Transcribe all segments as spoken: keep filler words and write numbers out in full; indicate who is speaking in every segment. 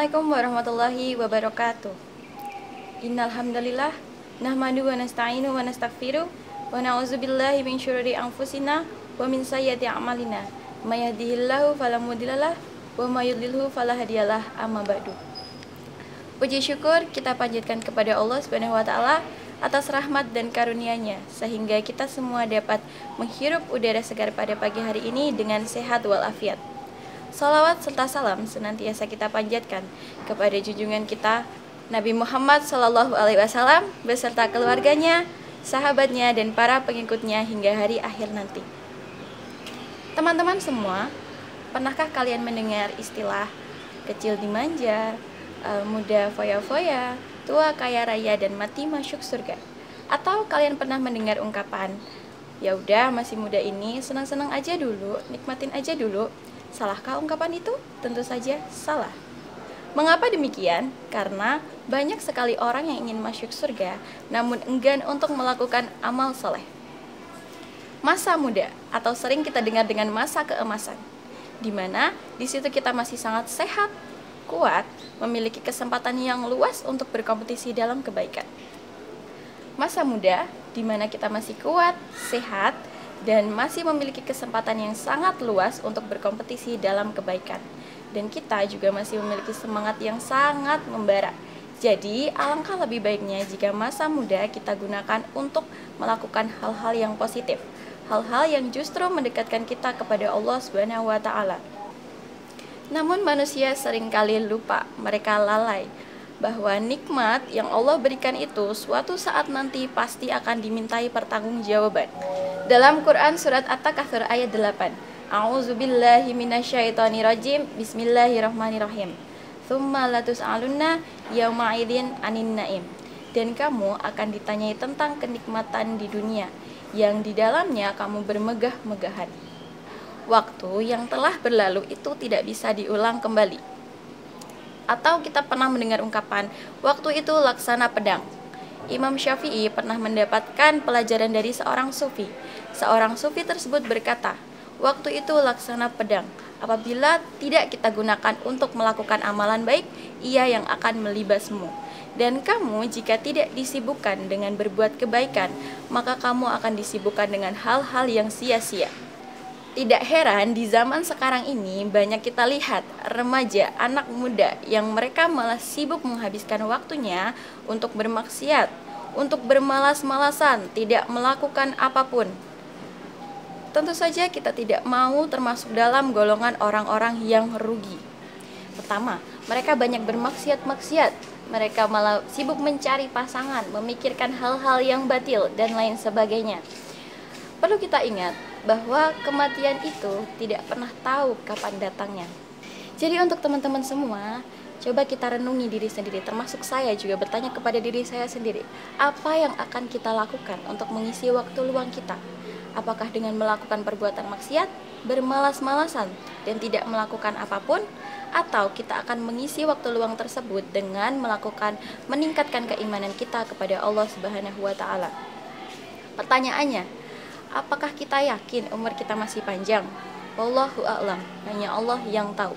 Speaker 1: Assalamualaikum warahmatullahi wabarakatuh. Innal hamdalillah nahmadu wa nasta'inu wa nastaghfiruh wa na'udzubillahi min syururi anfusina wa min sayyiati a'malina. May yahdihillahu fala mudhillalah wa may yudlilhu fala hadiyalah. Amma ba'du. Puji syukur kita panjatkan kepada Allah Subhanahu wa taala atas rahmat dan karunia-Nya sehingga kita semua dapat menghirup udara segar pada pagi hari ini dengan sehat walafiat. Salawat serta salam senantiasa kita panjatkan kepada junjungan kita Nabi Muhammad Sallallahu Alaihi Wasallam beserta keluarganya, sahabatnya, dan para pengikutnya hingga hari akhir nanti. Teman-teman semua, pernahkah kalian mendengar istilah kecil dimanja, muda foya-foya, tua kaya raya, dan mati masuk surga? Atau kalian pernah mendengar ungkapan, ya udah masih muda ini senang-senang aja dulu, nikmatin aja dulu? Salahkah ungkapan itu? Tentu saja salah. Mengapa demikian? Karena banyak sekali orang yang ingin masuk surga namun enggan untuk melakukan amal soleh. Masa muda atau sering kita dengar dengan masa keemasan, di mana di situ kita masih sangat sehat, kuat, memiliki kesempatan yang luas untuk berkompetisi dalam kebaikan. Masa muda di mana kita masih kuat, sehat, dan masih memiliki kesempatan yang sangat luas untuk berkompetisi dalam kebaikan. Dan kita juga masih memiliki semangat yang sangat membara. Jadi, alangkah lebih baiknya jika masa muda kita gunakan untuk melakukan hal-hal yang positif, hal-hal yang justru mendekatkan kita kepada Allah Subhanahu wa taala. Namun manusia seringkali lupa, mereka lalai bahwa nikmat yang Allah berikan itu suatu saat nanti pasti akan dimintai pertanggungjawaban. Dalam Quran surat At-Takatsur ayat delapan, A'udzubillahi minasyaitonirrajim, Bismillahirrahmanirrahim. Tsumma latus'alunna yauma idzin 'anin na'im. Dan kamu akan ditanyai tentang kenikmatan di dunia yang di dalamnya kamu bermegah-megahan. Waktu yang telah berlalu itu tidak bisa diulang kembali. Atau kita pernah mendengar ungkapan, waktu itu laksana pedang. Imam Syafi'i pernah mendapatkan pelajaran dari seorang sufi. Seorang sufi tersebut berkata, waktu itu laksana pedang. Apabila tidak kita gunakan untuk melakukan amalan baik, ia yang akan melibasmu. Dan kamu jika tidak disibukkan dengan berbuat kebaikan, maka kamu akan disibukkan dengan hal-hal yang sia-sia. Tidak heran di zaman sekarang ini banyak kita lihat remaja, anak muda yang mereka malah sibuk menghabiskan waktunya untuk bermaksiat, untuk bermalas-malasan, tidak melakukan apapun. Tentu saja kita tidak mau termasuk dalam golongan orang-orang yang rugi. Pertama, mereka banyak bermaksiat-maksiat, mereka malah sibuk mencari pasangan, memikirkan hal-hal yang batil, dan lain sebagainya. Perlu kita ingat bahwa kematian itu tidak pernah tahu kapan datangnya. Jadi untuk teman-teman semua, coba kita renungi diri sendiri, termasuk saya juga bertanya kepada diri saya sendiri, apa yang akan kita lakukan untuk mengisi waktu luang kita? Apakah dengan melakukan perbuatan maksiat, bermalas-malasan, dan tidak melakukan apapun? Atau kita akan mengisi waktu luang tersebut dengan melakukan, meningkatkan keimanan kita kepada Allah Subhanahu wa taala? Pertanyaannya, apakah kita yakin umur kita masih panjang? Wallahu a'lam, hanya Allah yang tahu.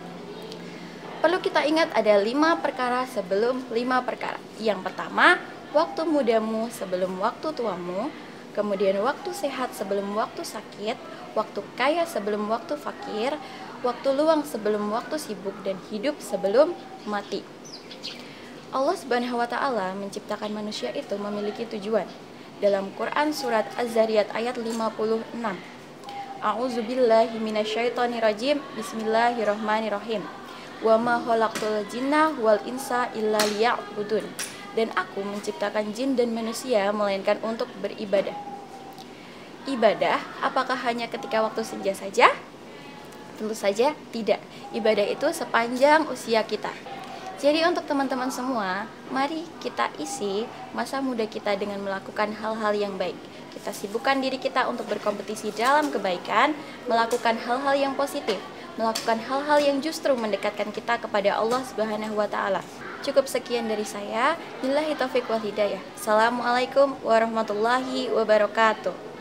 Speaker 1: Perlu kita ingat ada lima perkara sebelum lima perkara. Yang pertama, waktu mudamu sebelum waktu tuamu. Kemudian waktu sehat sebelum waktu sakit, waktu kaya sebelum waktu fakir, waktu luang sebelum waktu sibuk, dan hidup sebelum mati. Allah Subhanahu wa taala menciptakan manusia itu memiliki tujuan. Dalam Quran surat Az-Zariyat ayat lima puluh enam, A'udzubillahi minasyaitonirrajim, Bismillahirrahmanirrahim. Wa ma khalaqtul jinna wal insa illa liya'budun. Dan aku menciptakan jin dan manusia melainkan untuk beribadah. Ibadah apakah hanya ketika waktu senja saja? Tentu saja tidak. Ibadah itu sepanjang usia kita. Jadi untuk teman-teman semua, mari kita isi masa muda kita dengan melakukan hal-hal yang baik. Kita sibukkan diri kita untuk berkompetisi dalam kebaikan, melakukan hal-hal yang positif, melakukan hal-hal yang justru mendekatkan kita kepada Allah Subhanahu wa taala. Cukup sekian dari saya. Billahi taufiq wal hidayah. Assalamualaikum warahmatullahi wabarakatuh.